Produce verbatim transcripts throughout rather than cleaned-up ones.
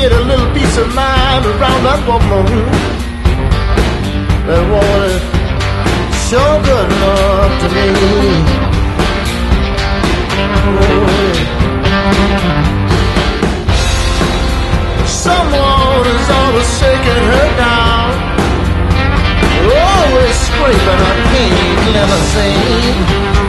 get a little peace of mind around that woman. That woman is sure good enough to me. Oh, someone is always shaking her down, always scraping her pink limousine.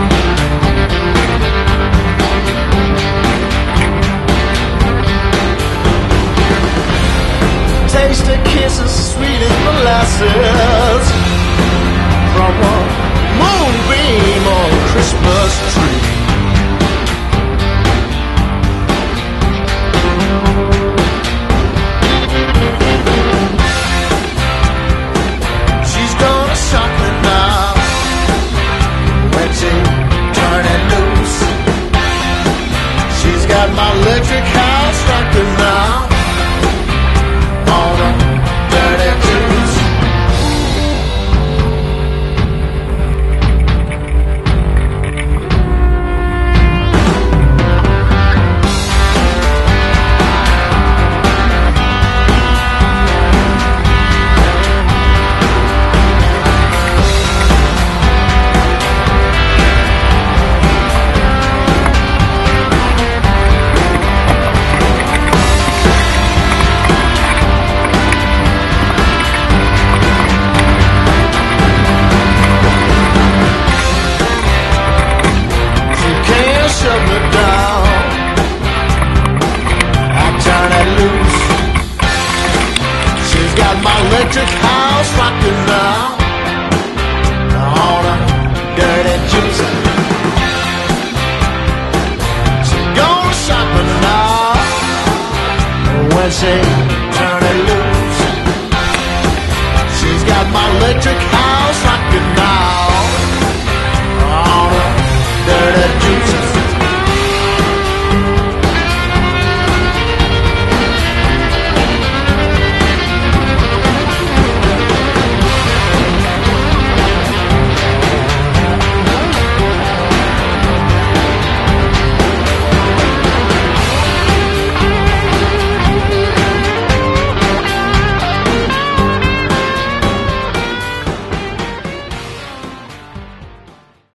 Taste a kiss as sweet as molasses from a moonbeam on a Christmas tree. She's gonna shock me now when she turn it loose. She's got my electric house rocking now. Electric house rocking now on a dirty gypsy. She's gonna shock me now when she